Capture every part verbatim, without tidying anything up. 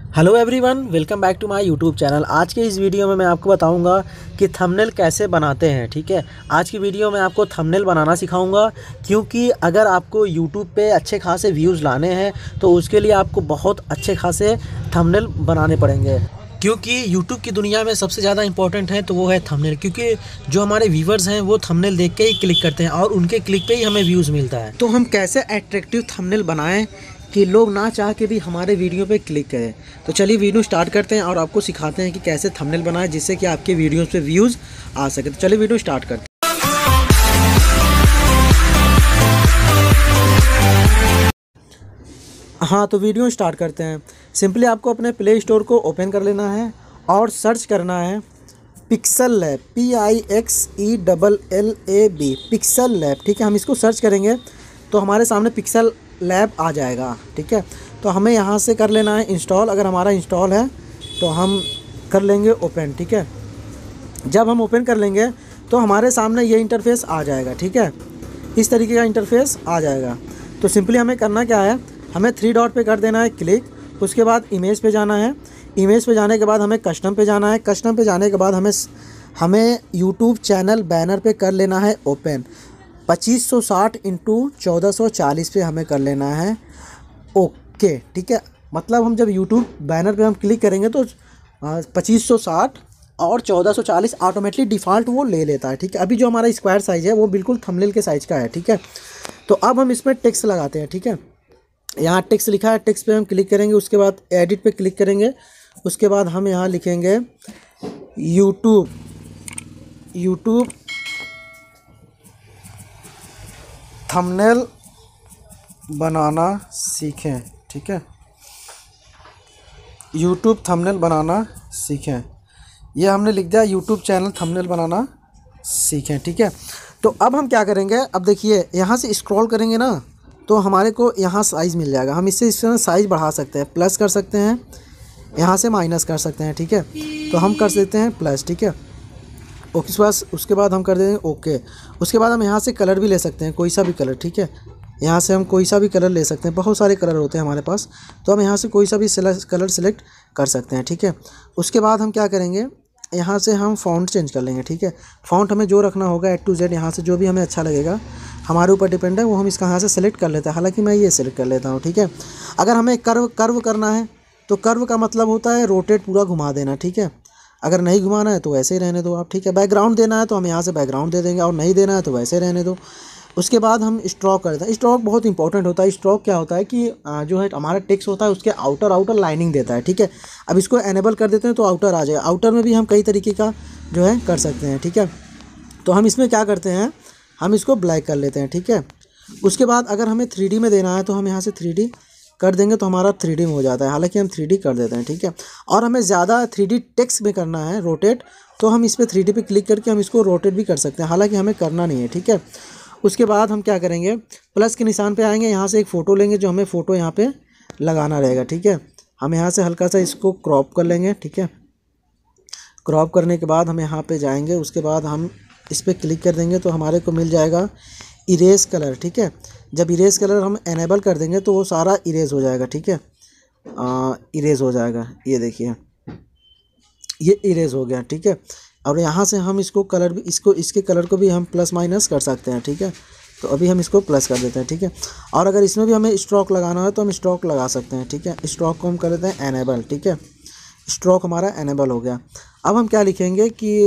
Hello everyone, welcome back to my YouTube channel. आज के इस वीडियो में मैं आपको बताऊंगा कि थंबनेल कैसे बनाते हैं। ठीक है, आज की वीडियो में आपको थंबनेल बनाना सिखाऊंगा, क्योंकि अगर आपको यूट्यूब पे अच्छे खासे व्यूज़ लाने हैं तो उसके लिए आपको बहुत अच्छे खासे थंबनेल बनाने पड़ेंगे। क्योंकि यूट्यूब की दुनिया में सबसे ज़्यादा इंपॉर्टेंट है तो वो है थंबनेल, क्योंकि जो हमारे व्यूवर्स हैं वो थंबनेल देख के ही क्लिक करते हैं और उनके क्लिक पे ही हमें व्यूज़ मिलता है। तो हम कैसे अट्रैक्टिव थंबनेल बनाएं कि लोग ना चाह के भी हमारे वीडियो पे क्लिक करें। तो चलिए वीडियो स्टार्ट करते हैं और आपको सिखाते हैं कि कैसे थंबनेल बनाएं जिससे कि आपके वीडियोस पे व्यूज़ आ सके। तो चलिए वीडियो स्टार्ट करते हैं। हाँ, तो वीडियो स्टार्ट करते हैं। सिंपली आपको अपने प्ले स्टोर को ओपन कर लेना है और सर्च करना है Pixel Lab, P I X E double L A B, Pixel Lab. ठीक है, हम इसको सर्च करेंगे तो हमारे सामने पिक्सल लैब आ जाएगा। ठीक है, तो हमें यहाँ से कर लेना है इंस्टॉल। अगर हमारा इंस्टॉल है तो हम कर लेंगे ओपन। ठीक है, जब हम ओपन कर लेंगे तो हमारे सामने ये इंटरफेस आ जाएगा। ठीक है, इस तरीके का इंटरफेस आ जाएगा। तो सिंपली हमें करना क्या है, हमें थ्री डॉट पे कर देना है क्लिक। उसके बाद इमेज पे जाना है। इमेज पे जाने के बाद हमें कस्टम पे जाना है। कस्टम पे जाने के बाद हमें हमें यूट्यूब चैनल बैनर पे कर लेना है ओपन। पच्चीस सौ साठ इंटू चौदह सौ चालीस पे हमें कर लेना है ओके। ठीक है, मतलब हम जब यूट्यूब बैनर पे हम क्लिक करेंगे तो पच्चीस सौ साठ और चौदह सौ चालीस ऑटोमेटिकली डिफ़ॉल्ट वो ले लेता है। ठीक है, अभी जो हमारा स्क्वायर साइज़ है वो बिल्कुल थंबनेल के साइज़ का है। ठीक है, तो अब हम इसमें टेक्स्ट लगाते हैं। ठीक है, यहाँ टेक्स्ट लिखा है, टेक्स्ट पे हम क्लिक करेंगे। उसके बाद एडिट पे क्लिक करेंगे। उसके बाद हम यहाँ लिखेंगे यूट्यूब यूट्यूब थंबनेल बनाना सीखें। ठीक है, यूट्यूब थंबनेल बनाना सीखें, ये हमने लिख दिया, यूट्यूब चैनल थंबनेल बनाना सीखें। ठीक है, तो अब हम क्या करेंगे, अब देखिए यहाँ से स्क्रॉल करेंगे ना तो हमारे को यहाँ साइज़ मिल जाएगा। हम इससे इससे साइज़ बढ़ा सकते हैं, प्लस कर सकते हैं, यहाँ से माइनस कर सकते हैं। ठीक है, तो हम कर सकते हैं प्लस। ठीक है, ओके, उसके बाद उसके बाद हम कर देंगे ओके। उसके बाद हम यहाँ से कलर भी ले सकते हैं, कोई सा भी कलर। ठीक है, यहाँ से हम कोई सा भी कलर ले सकते हैं, बहुत सारे कलर होते हैं हमारे पास, तो हम यहाँ से कोई सा भी कलर सेलेक्ट कर सकते हैं। ठीक है, उसके बाद हम क्या करेंगे, यहाँ से हम फ़ॉन्ट चेंज कर लेंगे। ठीक है, फ़ॉन्ट हमें जो रखना होगा ए टू जेड, यहाँ से जो भी हमें अच्छा लगेगा, हमारे ऊपर डिपेंड है, वो हम इसका यहाँ से सेलेक्ट कर लेते हैं। हालांकि मैं ये सेलेक्ट कर लेता हूँ। ठीक है, अगर हमें कर्व कर्व करना है तो कर्व का मतलब होता है रोटेट, पूरा घुमा देना। ठीक है, अगर नहीं घुमाना है तो वैसे ही रहने दो आप। ठीक है, बैकग्राउंड देना है तो हम यहाँ से बैकग्राउंड दे देंगे, और नहीं देना है तो वैसे रहने दो। उसके बाद हम स्ट्रोक करते हैं। स्ट्रोक बहुत इंपॉर्टेंट होता है। स्ट्रोक क्या होता है कि जो है हमारा टेक्स्ट होता है उसके आउटर आउटर लाइनिंग देता है। ठीक है, अब इसको एनेबल कर देते हैं तो आउटर आ जाएगा। आउटर में भी हम कई तरीके का जो है कर सकते हैं। ठीक है, तो हम इसमें क्या करते हैं, हम इसको ब्लैक कर लेते हैं। ठीक है, उसके बाद अगर हमें थ्री डी में देना है तो हम यहाँ से थ्री डी कर देंगे तो हमारा थ्री डी में हो जाता है। हालांकि हम थ्री डी कर देते हैं। ठीक है, और हमें ज़्यादा थ्री डी टेक्स्ट में करना है रोटेट, तो हम इस पर थ्री डी पे क्लिक करके हम इसको रोटेट भी कर सकते हैं, हालांकि हमें करना नहीं है। ठीक है, उसके बाद हम क्या करेंगे, प्लस के निशान पे आएंगे, यहाँ से एक फ़ोटो लेंगे जो हमें फ़ोटो यहाँ पे लगाना रहेगा। ठीक है, हम यहाँ से हल्का सा इसको क्रॉप कर लेंगे। ठीक है, क्रॉप करने के बाद हम यहाँ पे जाएंगे। उसके बाद हम इस पर क्लिक कर देंगे तो हमारे को मिल जाएगा इरेज कलर। ठीक है, जब इरेज कलर हम एनेबल कर देंगे तो वो सारा इरेज हो जाएगा। ठीक है, इरेज हो जाएगा, ये देखिए ये इरेज हो गया। ठीक है, और यहाँ से हम इसको कलर भी इसको इसके कलर को भी हम प्लस माइनस कर सकते हैं। ठीक है, तो अभी हम इसको प्लस कर देते हैं। ठीक है, और अगर इसमें भी हमें स्ट्रोक लगाना है तो हम स्ट्रोक लगा सकते हैं। ठीक है, स्ट्रोक को हम कर देते हैं एनेबल। ठीक है, स्ट्रोक हमारा एनेबल हो गया। अब हम क्या लिखेंगे कि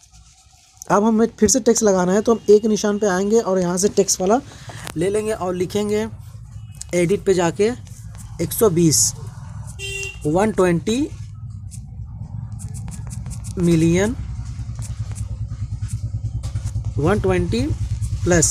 अब हमें फिर से टेक्स्ट लगाना है तो हम एक निशान पे आएंगे और यहाँ से टेक्स्ट वाला ले लेंगे और लिखेंगे एडिट पे जाके एक सौ बीस one twenty million one twenty plus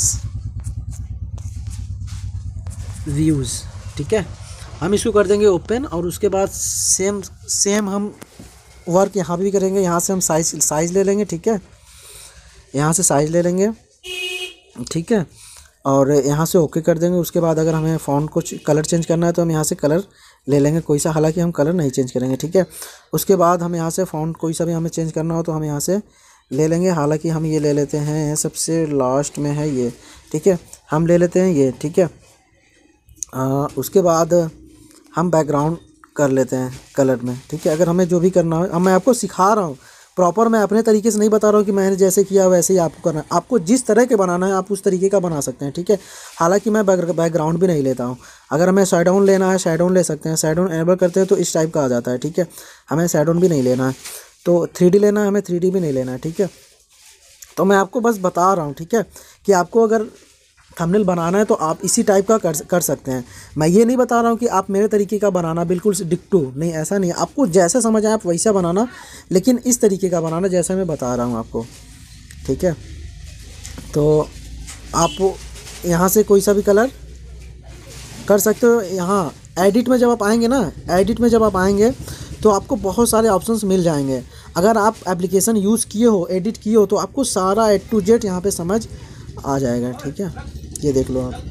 views. ठीक है, हम इसको कर देंगे ओपन, और उसके बाद सेम सेम हम वर्क यहाँ भी करेंगे। यहाँ से हम साइज साइज़ ले लेंगे। ठीक है, यहाँ से साइज़ ले लेंगे। ठीक है, और यहाँ से ओके कर देंगे। उसके बाद अगर हमें फ़ॉन्ट कुछ कलर चेंज करना है तो हम यहाँ से कलर ले लेंगे कोई सा, हालांकि हम कलर नहीं चेंज करेंगे। ठीक है, उसके बाद हम यहाँ से फ़ॉन्ट कोई सा भी हमें चेंज करना हो तो हम यहाँ से ले लेंगे, हालांकि हम ये ले लेते हैं सबसे लास्ट में है ये। ठीक है, हम ले लेते हैं ये। ठीक है, आ, उसके बाद हम बैकग्राउंड कर लेते हैं कलर में, ठीक है। अगर हमें जो भी करना हो, अब मैं आपको सिखा रहा हूँ प्रॉपर, मैं अपने तरीके से नहीं बता रहा हूँ कि मैंने जैसे किया वैसे ही आपको करना है। आपको जिस तरह के बनाना है आप उस तरीके का बना सकते हैं, ठीक है। हालांकि मैं बैकग्राउंड भी नहीं लेता हूँ। अगर हमें साइड-ऑन लेना है साइड-ऑन ले सकते हैं, साइड-ऑन एनेबल करते हैं तो इस टाइप का आ जाता है, ठीक है। हमें साइड-ऑन भी नहीं लेना है, तो थ्री डी लेना है, हमें थ्री डी भी नहीं लेना है, ठीक है। तो मैं आपको बस बता रहा हूँ, ठीक है, कि आपको अगर थंबनेल बनाना है तो आप इसी टाइप का कर कर सकते हैं। मैं ये नहीं बता रहा हूँ कि आप मेरे तरीके का बनाना बिल्कुल डिक्टो, नहीं, ऐसा नहीं है। आपको जैसे समझ आए आप वैसा बनाना, लेकिन इस तरीके का बनाना जैसा मैं बता रहा हूँ आपको, ठीक है। तो आप यहाँ से कोई सा भी कलर कर सकते हो। यहाँ एडिट में जब आप आएंगे ना, एडिट में जब आप आएंगे तो आपको बहुत सारे ऑप्शंस मिल जाएंगे। अगर आप एप्लीकेशन यूज़ किए हो, एडिट किए हो, तो आपको सारा ए टू जेड यहाँ पे समझ आ जाएगा, ठीक है। ये देख लो आप,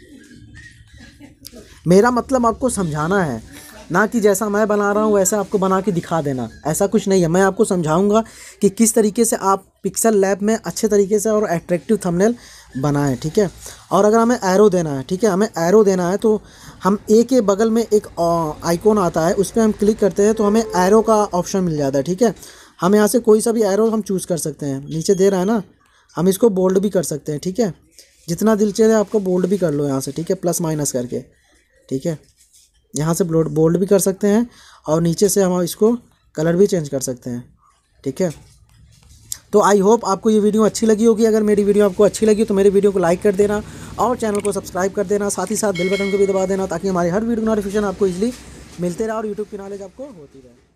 मेरा मतलब आपको समझाना है, ना कि जैसा मैं बना रहा हूँ वैसा आपको बना के दिखा देना, ऐसा कुछ नहीं है। मैं आपको समझाऊंगा कि किस तरीके से आप पिक्सल लैब में अच्छे तरीके से और एट्रैक्टिव थंबनेल बनाएं, ठीक है। और अगर हमें एरो देना है, ठीक है, हमें एरो देना है तो हम ए के बगल में एक आइकॉन आता है, उस पर हम क्लिक करते हैं तो हमें एरो का ऑप्शन मिल जाता है, ठीक है। हम यहाँ से कोई सा भी एरो हम चूज़ कर सकते हैं। नीचे दे रहा है ना, हम इसको बोल्ड भी कर सकते हैं, ठीक है। जितना दिल चाहे आपको बोल्ड भी कर लो यहाँ से, ठीक है, प्लस माइनस करके, ठीक है। यहाँ से बोल्ड बोल्ड भी कर सकते हैं और नीचे से हम इसको कलर भी चेंज कर सकते हैं, ठीक है। तो आई होप आपको ये वीडियो अच्छी लगी होगी। अगर मेरी वीडियो आपको अच्छी लगी तो मेरी वीडियो को लाइक कर देना और चैनल को सब्सक्राइब कर देना, साथ ही साथ बेल बटन को भी दबा देना, ताकि हमारी हर वीडियो नोटिफिकेशन आपको इजीली मिलते रहे और यूट्यूब की नॉलेज आपको होती रहे।